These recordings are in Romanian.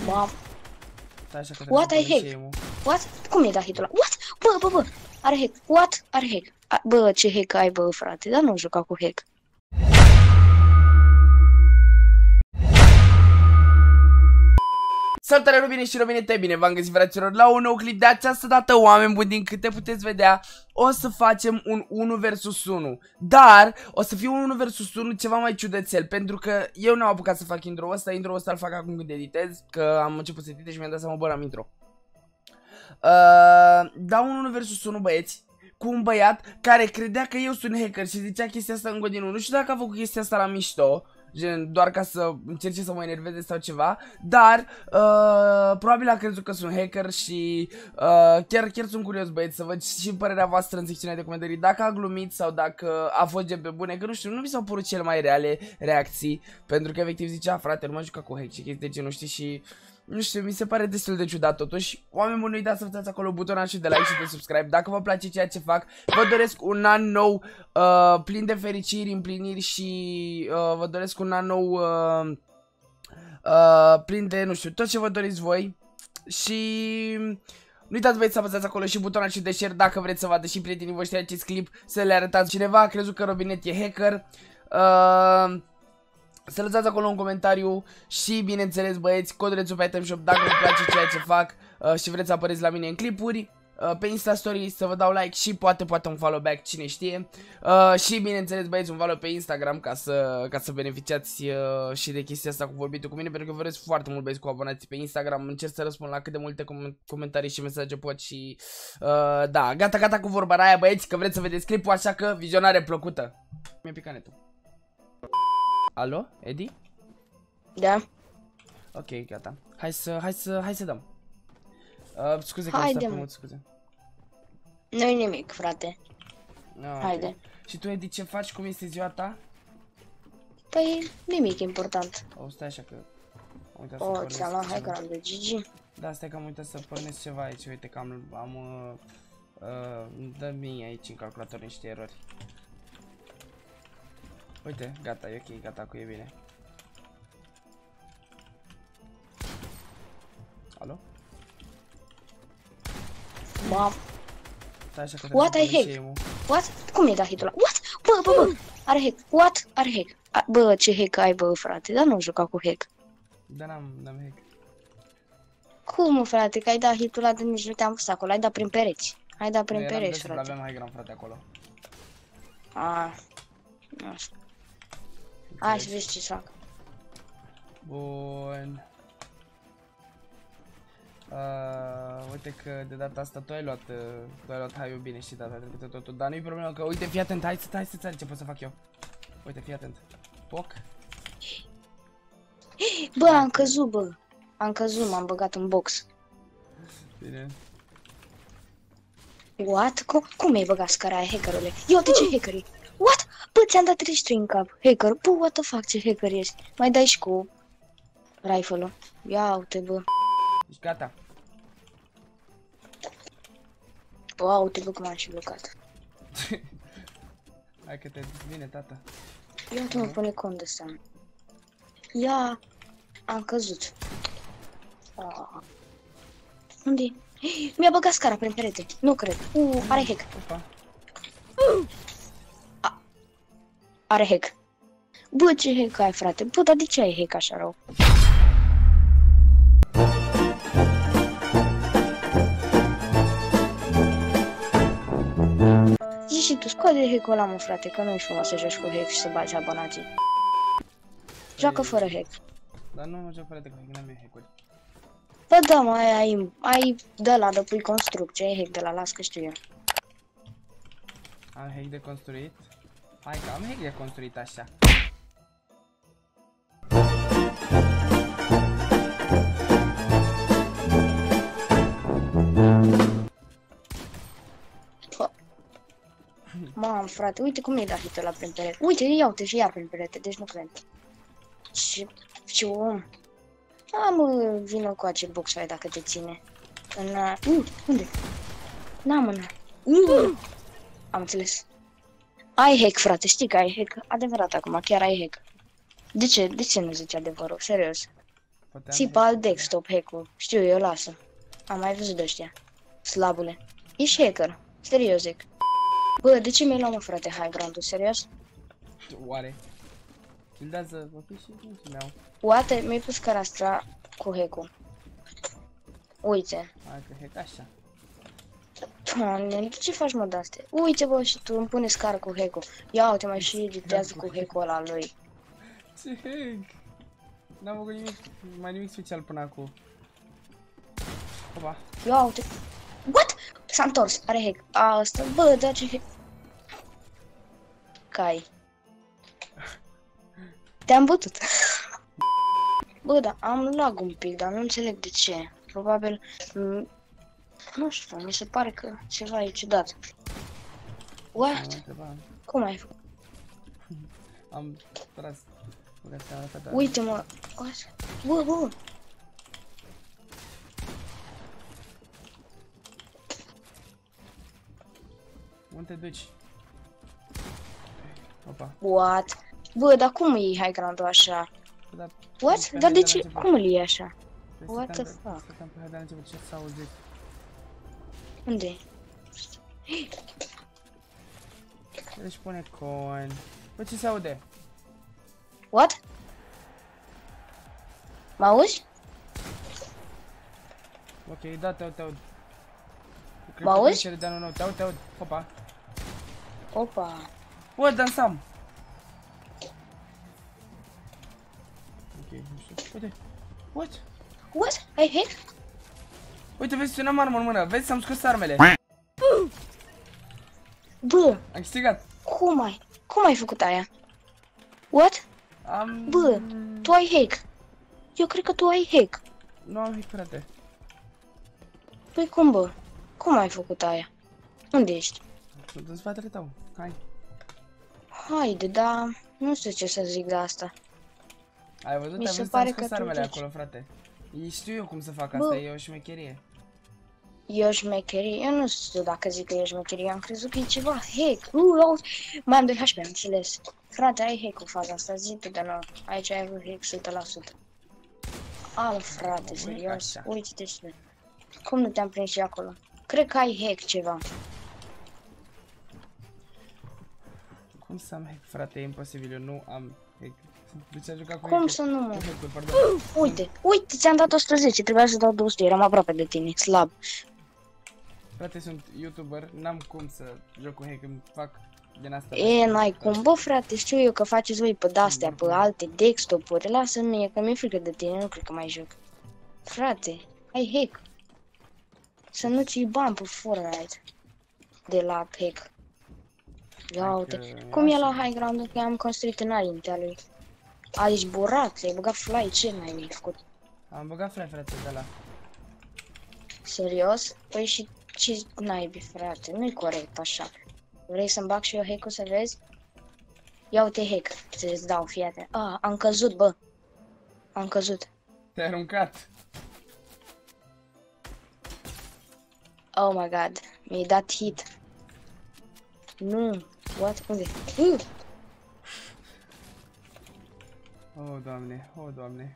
Mam. Așa că What I hack? What? Cum e da hitul ăla? What? Bă. Are hack. What? Are hack. Bă, ce hack ai, bă, frate? Dar nu juca cu hack. Salutare Robine și Robinete, bine v-am găsit fraților la un nou clip. De această dată, oameni buni, din câte puteți vedea, o să facem un 1 vs 1. Dar o să fie un 1 vs 1 ceva mai ciudățel, pentru că eu n-am apucat să fac intro-ul ăsta. Intro-ul ăsta îl fac acum când editez, că am început să editez și mi-am dat seama, bă, am intro. Dau un 1 vs 1, băieți, cu un băiat care credea că eu sunt hacker și zicea chestia asta în godinul. Nu știu dacă a făcut chestia asta la mișto, gen doar ca să încerce să mă enerveze sau ceva, dar probabil a crezut că sunt hacker și chiar sunt curios, băieți, să văd și părerea voastră în secțiunea de comentarii, dacă a glumit sau dacă a fost gen pe bune, că nu știu, nu mi s-au părut cele mai reale reacții, pentru că efectiv zicea, frate, nu m-a jucat cu hack și chestii de genul, știi, și nu știu, mi se pare destul de ciudat totuși. Oameni buni, nu uitați să apăsați acolo butonul de like și de subscribe dacă vă place ceea ce fac. Vă doresc un an nou plin de fericiri, împliniri și vă doresc un an nou plin de, nu știu, tot ce vă doriți voi. Și nu uitați, băieți, să apăsați acolo și butonul de share dacă vreți să vadă și prietenii voștri acest clip, să le arătați. Cineva a crezut că Robinet e hacker. Să lăsați acolo un comentariu și, bineînțeles, băieți, codulețul pe item shop dacă vă place ceea ce fac și vreți să apăreți la mine în clipuri. Pe Insta Story să vă dau like și poate un follow back, cine știe. Și, bineînțeles, băieți, un follow pe Instagram ca să beneficiați și de chestia asta cu vorbitul cu mine, pentru că vă doresc foarte mult, băieți, cu abonații pe Instagram. Încerc să răspund la cât de multe comentarii și mesaje pot și da, gata cu vorba aia, băieți, că vreți să vedeți clipul, așa că vizionare plăcută. Mi-a picat netul. Alo, Edi? Da. Ok, gata. Hai să dăm. Scuze că Haide, am stat mult, scuze. Nu-i nimic, frate. Haide. Okay. Și tu, Edi, ce faci? Cum este ziua ta? Păi, nimic important. O, stai așa că am uitat să pornesc. Ți-am luat hacker de Gigi. Da, stai că am uitat să pornesc ceva aici. Uite că am dă mie aici în calculator niște erori. Uite, gata, e ok, gata, cu e bine. Alo? Mam. Stai așa că What I hack? What? Cum e da hitul ăla? What? Bă. Are hack. What? Are hack. Bă, ce hack ai, bă, frate? Dar nu juca cu hack. Da, n-am hack. Cum, frate? Că ai dat hitul ăla de nici nu te-am pus acolo. Ai dat prin pereți. Ai dat prin pereți, frate. Aveam mai gram, frate, acolo. Nu știu. Hai să vezi ce fac. Bun. Uite că de data asta tu ai luat haiul bine și data trecută totul. Dar nu-i problemă că, uite, fii atent, hai să-ți arăt ce pot să fac eu. Uite, fii atent. Poc. Bă, am căzut, bă. Am căzut, m-am băgat în box. Bine. What? Cum mi-ai băgat scara aia, hackerule? Ia uite ce hacker e. What? Bă, ți-am dat 33 în cap. Hacker. Bă, what the fuck, ce hacker ești? Mai dai și cu rifle-ul. Ia uite, bă. Ești gata. Bă, uite, bă, cum am și blocat. Hai că te bine, tata. Ia uite, mă pune cont de asta. Ia, am căzut. Unde-i? Mi-a băgat scara prin perete. Nu cred. Are hack. Are hack. Bă, ce hack ai, frate? Bă, dar de ce ai hack așa rău? Zici și tu, scoate hack-ul ăla, mă, frate, că nu-i frumos să joci cu hack și să bagi abonații. Joacă fără hack. Dar nu joc fără hack, n-am eu hack-uri. Bă, da, mă, ai de la de pui construcție, ai hack de la, las că știu eu. Am hack de construit? Hai că am hack de construit așa. Mamă, frate, uite cum i-ai dat hitul ăla prin perete. Uite, ia uite și iar prin perete, deci nu cred. Ce om. Mă, vină cu acel box ai dacă te ține. Unde? N-am am înțeles. Ai hack, frate, știi că ai hack. Adevărat acum, chiar ai hack. De ce nu zici adevărul? Serios. Țipa alt desktop hack-ul. Știu, eu lasă. Am mai văzut de ăștia. Slabule. Ești hacker. Serios zic. Bă, de ce mi-ai luat, mă, frate, high ground-ul? Serios? Oare? Fildează, ok, și nu mi-au. Uite, mi-ai pus carastra cu hack-ul. Uite. Hai că hack așa. Doamne, de ce faci, mă, de-astea? Uite, bă, și tu îmi pune scară cu hack-ul. Ia uite, mai și editează cu hack-ul ăla lui. Ce hack? N-am făcut nimic, mai nimic special până acum. Opa. Ia uite. What? S-a întors, are hack. Asta, bă, da ce hack. Cai. Te-am bătut. Bă, da, am lag un pic, dar nu înțeleg de ce. Probabil, nu știu, mi se pare că ceva e ciudat. What? Cum ai făcut? Am tras. Uite, mă. Bă, bă. Unde te duci? Opa. What? Bă, dar cum iei high ground-ul așa? Da, What? Dar de ce? Cum îl iei așa? What the fuck? Stăteam pe de la început, ce s-a auzit? Unde? Deci pune coin. Bă, ce se aude? What? Mă auzi? Ok, da, te aud. Mă auzi? Da, nu, te aud. Opa. Opa. Bă, dansam. Ok, nu știu. Uite. What? What? Ai hack? Uite, vezi, sunam armă în mână. Vezi, am scos armele. Bă, Am câștigat. Cum ai făcut aia? What? Bă, tu ai hack. Eu cred că tu ai hack. Nu am hack, frate. Păi cum, bă? Cum ai făcut aia? Unde ești? Sunt în spatele tău. Hai. Haide, da, nu știu ce să zic de asta. Ai văzut? Mi Ai se văzut, pare am scos că tu armele zici. acolo, frate. Știu eu cum să fac asta, e o șmecherie. Eu șmecherie? Eu nu știu dacă zic că e șmecherie, am crezut că e ceva hack. Mai am 2 HP, am înțeles. Frate, ai hack-ul faza asta, zi tu de nou. Aici ai avut hack 100%. Al, frate, serios, uite-te și tu. Cum nu te-am prins și acolo? Cred că ai hack ceva. Cum să am hack, frate? E imposibil, eu nu am hack. Deci a jucat cu Cum hack-ul. să nu, mă? Hack-ul, pardon. Uite, ți-am dat 110, trebuia să dau 200, eram aproape de tine, slab. Frate, sunt youtuber, n-am cum să joc cu hack, îmi fac din asta. E, n-ai cum, bă, frate, știu eu că faceți voi pe de-astea, pe alte desktop-uri, lasă-mi mie, că mi-e frică de tine, nu cred că mai joc. Frate, ai hack. Să nu ți-i bani pe Fortnite de la hack. Ia uite, cum e la high ground-ul, că am construit înaintea lui. Ai zburat, ai băgat fly, ce mai ai făcut? Am băgat fly, frate, de la. Serios? Păi și ce naibii, frate, nu-i corect așa. Vrei să-mi bag și eu hack-ul să vezi? Ia uite hack, să-ți dau, fiate. Am căzut, bă. Am căzut. Te-ai aruncat. Oh my god, mi-ai dat hit. Nu, what? Unde? Oh, doamne, oh, doamne.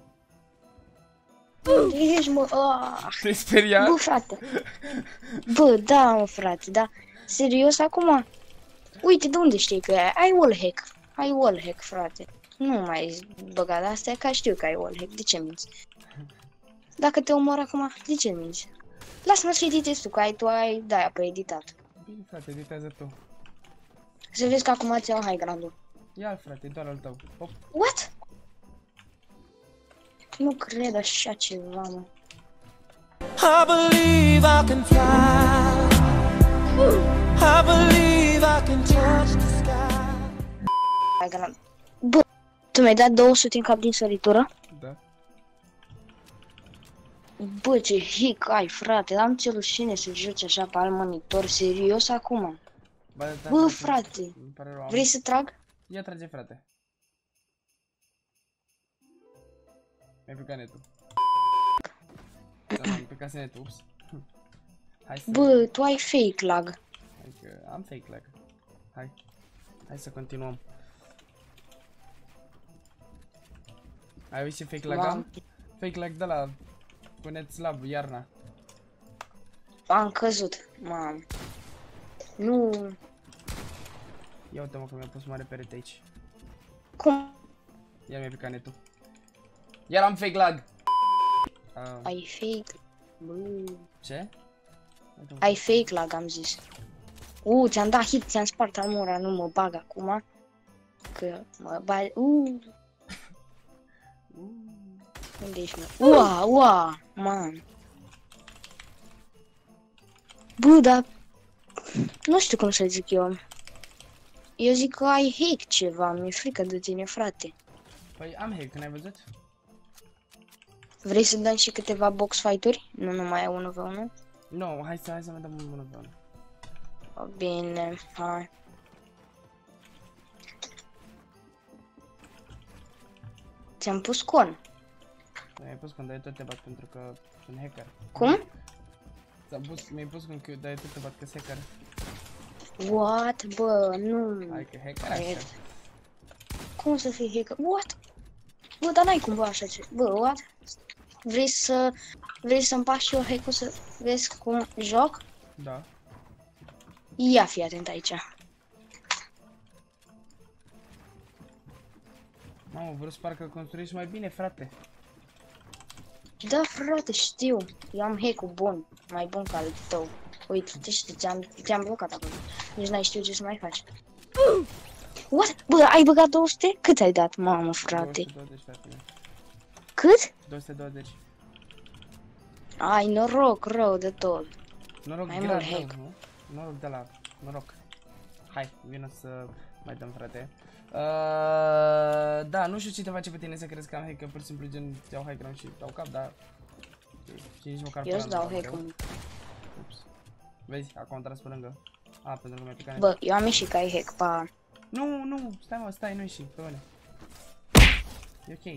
Unde ești, mă? Te-ai speriat? Bă, frate. Bă, da, mă, frate, da. Serios, acum? Uite, de unde știi că ai wallhack? Ai wallhack, frate. Nu mai băga de astea, că știu că ai wallhack. De ce minți? Dacă te omor acum, de ce minți? Lasă-mă să editezi tu, că tu ai de-aia pe editat. Bine, frate, editează tu. Să vezi că acum ți iau high ground-ul. Ia-l, frate, doar al tău. Hop. What? Nu cred așa ceva, mă. I believe I can fly. I believe I can touch the sky. High ground. Bă, tu mi-ai dat 200 în cap din săritură? Da. Bă, ce hic ai, frate, am ce rușine să joci așa pe alt monitor, serios acum? Bă, frate, vrei să trag? Ia trage, frate. Mi-ai plecat netul. Da, am plecat netul, ups. Hai să... Bă, tu ai fake lag. Hai că am fake lag. Hai să continuăm. Ai văzut ce fake lag am? fake like de la cu net slab, iarna. Am căzut, mamă. Nu... Ia uite-mă că mi-a pus mare perete aici. Cum? Iar mi-a picat netul. Iar am fake lag. Ai fake? Bă. Ce? Ai fake lag, am zis. Ți-am dat hit, ți-am spart armura, nu mă bag acum. Că mă bag... Unde ești, mă? Ua, man. Bă, dar... Nu știu cum să zic eu. Eu zic că ai hack ceva, mi-e frică de tine, frate. Păi am hack, n-ai văzut? Vrei să dăm și câteva box fight-uri? Nu numai 1v1? Nu, hai să mai dăm 1v1. Bine, hai. Ți-am pus con. Mi-ai pus când dai tot te bat pentru că sunt hacker. Cum? Mi-ai pus când dai tot te bat că hacker. What? Bă, nu. Hai că hacker așa. Cum să fii hacker? What? Bă, dar n-ai cumva așa ce... Bă, what? Vrei să împaci și eu hack-ul să vezi cum joc? Da. Ia fii atent aici. Mamă, vreau să parcă construiești mai bine, frate. Da, frate, știu. Eu am hack-ul bun. Mai bun ca al tău. Uite, te-am blocat acolo. Nici n-ai știut ce să mai faci. What? Bă, ai băgat 200? Cât ai dat, mamă, frate? 220, frate. Cât? 220. Ai noroc rău de tot. Noroc mai grav, mult hack. nu? Noroc de la... Noroc. Hai, vină să mai dăm, frate. Da, nu știu ce te face pe tine să crezi că am hack, că pur și simplu gen iau hack și dau cap, dar... Și nici măcar Eu îți dau hack-ul. Vezi, acum am tras pe lângă. Pentru că mi-a picat. Bă, eu am ieșit că ai hack, pa. Nu, stai mă, stai, nu ieși, pe mine. E ok.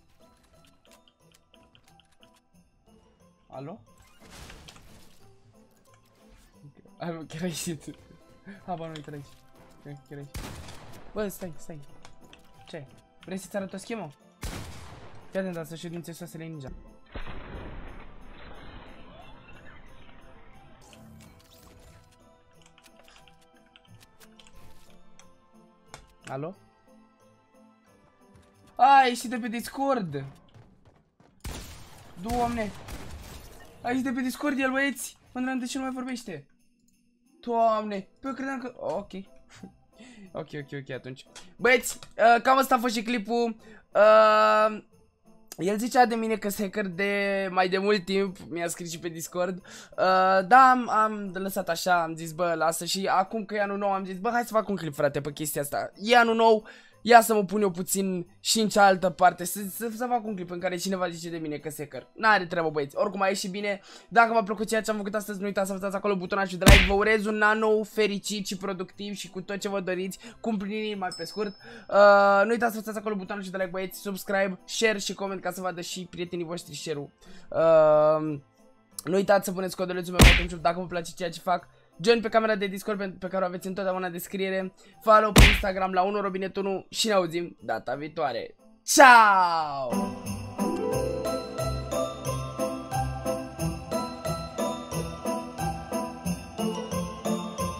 Alo? Ai, chiar ai ieșit. Bă, nu uite aici. Chiar aici. Bă, stai. Ce? Vrei să-ți arăt o schemă? Fii atent, dar să-și din țesosele ninja. Alo? Ai ieșit de pe Discord! Doamne! Ai ieșit de pe Discord el, băieți! Mă întrebam de ce nu mai vorbește. Doamne! Păi eu credeam că... Ok. ok, atunci. Băieți, cam asta a fost și clipul. El zicea de mine că sunt hacker de mai de mult timp, mi-a scris și pe Discord. Da, am lăsat așa, am zis bă, lasă, și acum că e anul nou am zis bă, hai să fac un clip, frate, pe chestia asta. E anul nou, ia să mă pun eu puțin și în cealaltă parte, să fac un clip în care cineva zice de mine că sunt hacker. N-are treabă, băieți, oricum a ieșit bine. Dacă v-a plăcut ceea ce am făcut astăzi, nu uitați să apăsați acolo butonul de like. Vă urez un an nou fericit și productiv și cu tot ce vă doriți, cu împliniri mai pe scurt. Nu uitați să apăsați acolo butonul de like, băieți, subscribe, share și coment ca să vadă și prietenii voștri share-ul. Nu uitați să puneți codulețul meu dacă vă place ceea ce fac. Join pe camera de Discord pe care o aveți întotdeauna în descriere. Follow pe Instagram la 1robinet1 și ne auzim data viitoare. Ciao!